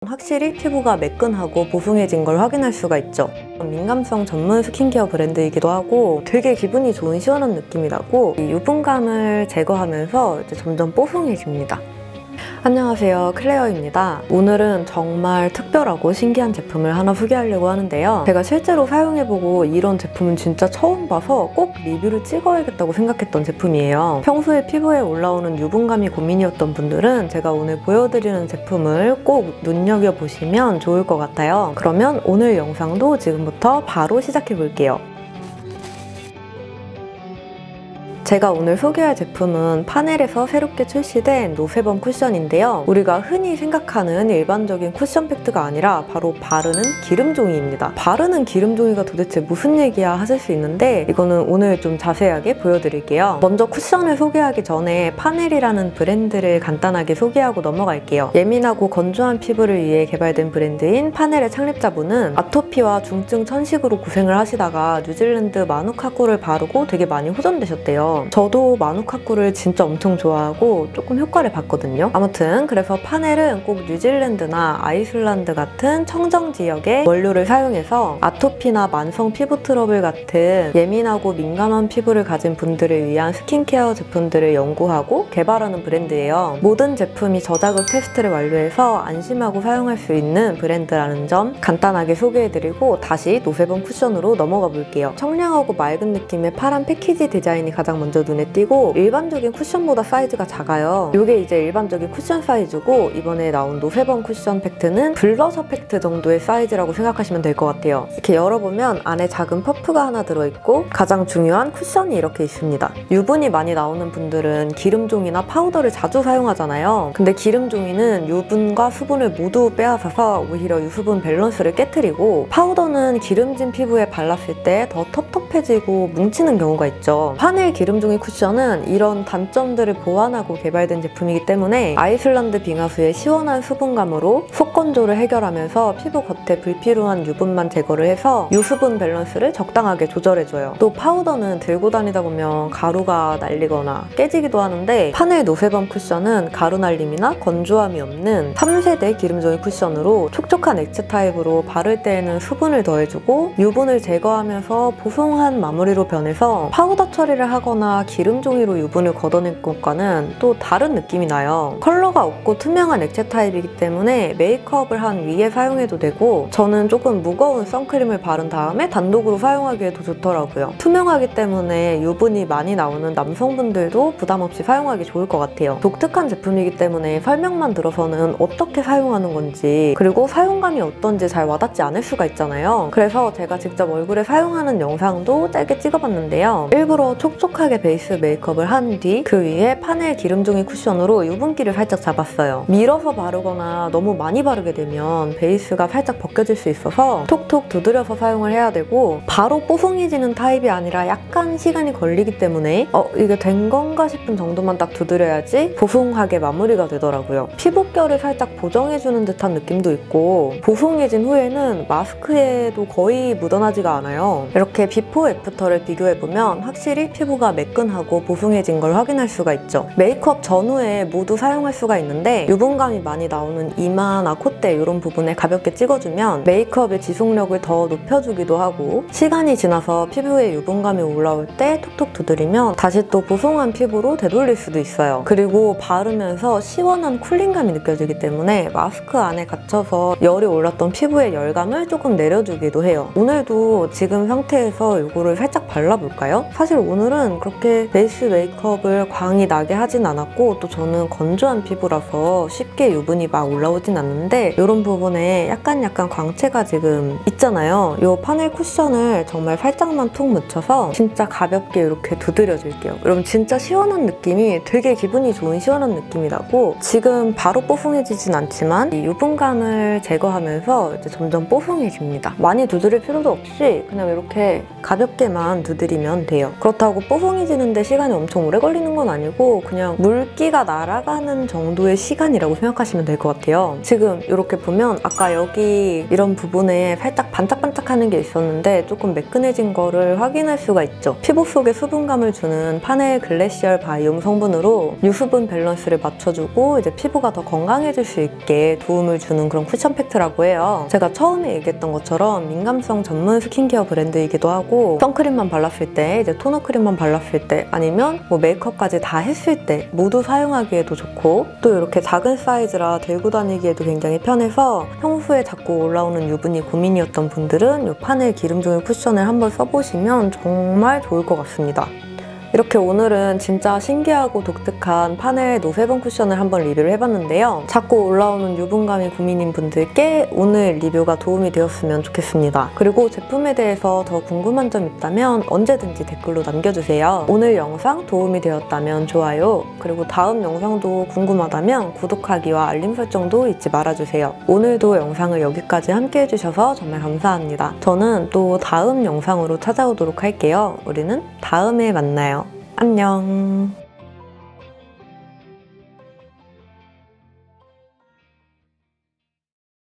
확실히 피부가 매끈하고 보송해진 걸 확인할 수가 있죠. 민감성 전문 스킨케어 브랜드이기도 하고 되게 기분이 좋은 시원한 느낌이 나고 이 유분감을 제거하면서 이제 점점 뽀송해집니다. 안녕하세요, 클레어입니다. 오늘은 정말 특별하고 신기한 제품을 하나 소개하려고 하는데요. 제가 실제로 사용해보고 이런 제품은 진짜 처음 봐서 꼭 리뷰를 찍어야겠다고 생각했던 제품이에요. 평소에 피부에 올라오는 유분감이 고민이었던 분들은 제가 오늘 보여드리는 제품을 꼭 눈여겨보시면 좋을 것 같아요. 그러면 오늘 영상도 지금부터 바로 시작해볼게요. 제가 오늘 소개할 제품은 파넬에서 새롭게 출시된 노세범 쿠션인데요. 우리가 흔히 생각하는 일반적인 쿠션 팩트가 아니라 바로 바르는 기름종이입니다. 바르는 기름종이가 도대체 무슨 얘기야 하실 수 있는데 이거는 오늘 좀 자세하게 보여드릴게요. 먼저 쿠션을 소개하기 전에 파넬이라는 브랜드를 간단하게 소개하고 넘어갈게요. 예민하고 건조한 피부를 위해 개발된 브랜드인 파넬의 창립자분은 아토피와 중증 천식으로 고생을 하시다가 뉴질랜드 마누카꿀을 바르고 되게 많이 호전되셨대요. 저도 마누카꿀을 진짜 엄청 좋아하고 조금 효과를 봤거든요. 아무튼 그래서 파넬은 꼭 뉴질랜드나 아이슬란드 같은 청정 지역의 원료를 사용해서 아토피나 만성 피부 트러블 같은 예민하고 민감한 피부를 가진 분들을 위한 스킨케어 제품들을 연구하고 개발하는 브랜드예요. 모든 제품이 저자극 테스트를 완료해서 안심하고 사용할 수 있는 브랜드라는 점 간단하게 소개해드리고 다시 노세범 쿠션으로 넘어가 볼게요. 청량하고 맑은 느낌의 파란 패키지 디자인이 가장 먼저 눈에 띄고 일반적인 쿠션보다 사이즈가 작아요. 이게 이제 일반적인 쿠션 사이즈고 이번에 나온 노세범 쿠션 팩트는 블러셔 팩트 정도의 사이즈라고 생각하시면 될 것 같아요. 이렇게 열어보면 안에 작은 퍼프가 하나 들어있고 가장 중요한 쿠션이 이렇게 있습니다. 유분이 많이 나오는 분들은 기름종이나 파우더를 자주 사용하잖아요. 근데 기름종이는 유분과 수분을 모두 빼앗아서 오히려 유수분 밸런스를 깨트리고 파우더는 기름진 피부에 발랐을 때 더 텁텁해지고 뭉치는 경우가 있죠. 파넬 기름종이 쿠션은 이런 단점들을 보완하고 개발된 제품이기 때문에 아이슬란드 빙하수의 시원한 수분감으로 속건조를 해결하면서 피부 겉에 불필요한 유분만 제거를 해서 유수분 밸런스를 적당하게 조절해줘요. 또 파우더는 들고 다니다 보면 가루가 날리거나 깨지기도 하는데 파넬 노세범 쿠션은 가루 날림이나 건조함이 없는 3세대 기름종이 쿠션으로 촉촉한 액체 타입으로 바를 때에는 수분을 더해주고 유분을 제거하면서 보송한 마무리로 변해서 파우더 처리를 하거나 기름종이로 유분을 걷어낸 것과는 또 다른 느낌이 나요. 컬러가 없고 투명한 액체 타입이기 때문에 메이크업을 한 위에 사용해도 되고 저는 조금 무거운 선크림을 바른 다음에 단독으로 사용하기에도 좋더라고요. 투명하기 때문에 유분이 많이 나오는 남성분들도 부담 없이 사용하기 좋을 것 같아요. 독특한 제품이기 때문에 설명만 들어서는 어떻게 사용하는 건지 그리고 사용감이 어떤지 잘 와닿지 않을 수가 있잖아요. 그래서 제가 직접 얼굴에 사용하는 영상도 짧게 찍어봤는데요. 일부러 촉촉하게 베이스 메이크업을 한 뒤 그 위에 파넬 기름종이 쿠션으로 유분기를 살짝 잡았어요. 밀어서 바르거나 너무 많이 바르게 되면 베이스가 살짝 벗겨질 수 있어서 톡톡 두드려서 사용을 해야 되고 바로 뽀송해지는 타입이 아니라 약간 시간이 걸리기 때문에 이게 된 건가 싶은 정도만 딱 두드려야지 보송하게 마무리가 되더라고요. 피부결을 살짝 보정해주는 듯한 느낌도 있고 보송해진 후에는 마스크에도 거의 묻어나지가 않아요. 이렇게 비포 애프터를 비교해보면 확실히 피부가 매끈하고 보송해진 걸 확인할 수가 있죠. 메이크업 전후에 모두 사용할 수가 있는데 유분감이 많이 나오는 이마나 콧대 이런 부분에 가볍게 찍어주면 메이크업의 지속력을 더 높여주기도 하고 시간이 지나서 피부에 유분감이 올라올 때 톡톡 두드리면 다시 또 보송한 피부로 되돌릴 수도 있어요. 그리고 바르면서 시원한 쿨링감이 느껴지기 때문에 마스크 안에 갇혀서 열이 올랐던 피부의 열감을 조금 내려주기도 해요. 오늘도 지금 상태에서 이거를 살짝 발라볼까요? 사실 오늘은 그렇게 베이스 메이크업을 광이 나게 하진 않았고 또 저는 건조한 피부라서 쉽게 유분이 막 올라오진 않는데 이런 부분에 약간 광채가 지금 있잖아요. 이 파넬 쿠션을 정말 살짝만 툭 묻혀서 진짜 가볍게 이렇게 두드려줄게요. 여러분 진짜 시원한 느낌이 되게 기분이 좋은 시원한 느낌이 나고 지금 바로 뽀송해지진 않지만 이 유분감을 제거하면서 이제 점점 뽀송해집니다. 많이 두드릴 필요도 없이 그냥 이렇게 가볍게만 두드리면 돼요. 그렇다고 뽀송이 뽀송해지는데 시간이 엄청 오래 걸리는 건 아니고 그냥 물기가 날아가는 정도의 시간이라고 생각하시면 될 것 같아요. 지금 이렇게 보면 아까 여기 이런 부분에 살짝 반짝반짝하는 게 있었는데 조금 매끈해진 거를 확인할 수가 있죠. 피부 속에 수분감을 주는 파넬 글래시얼 바이옴 성분으로 유수분 밸런스를 맞춰주고 이제 피부가 더 건강해질 수 있게 도움을 주는 그런 쿠션 팩트라고 해요. 제가 처음에 얘기했던 것처럼 민감성 전문 스킨케어 브랜드이기도 하고 선크림만 발랐을 때, 이제 토너 크림만 발랐을 때, 아니면 뭐 메이크업까지 다 했을 때 모두 사용하기에도 좋고, 또 이렇게 작은 사이즈라 들고 다니기에도 굉장히 편해서 평소에 자꾸 올라오는 유분이 고민이었던 분들은 이 파넬 기름종이 쿠션을 한번 써보시면 정말 좋을 것 같습니다. 이렇게 오늘은 진짜 신기하고 독특한 파넬 노세범 쿠션을 한번 리뷰를 해봤는데요. 자꾸 올라오는 유분감이 고민인 분들께 오늘 리뷰가 도움이 되었으면 좋겠습니다. 그리고 제품에 대해서 더 궁금한 점 있다면 언제든지 댓글로 남겨주세요. 오늘 영상 도움이 되었다면 좋아요, 그리고 다음 영상도 궁금하다면 구독하기와 알림 설정도 잊지 말아주세요. 오늘도 영상을 여기까지 함께 해주셔서 정말 감사합니다. 저는 또 다음 영상으로 찾아오도록 할게요. 우리는 다음에 만나요. 안녕.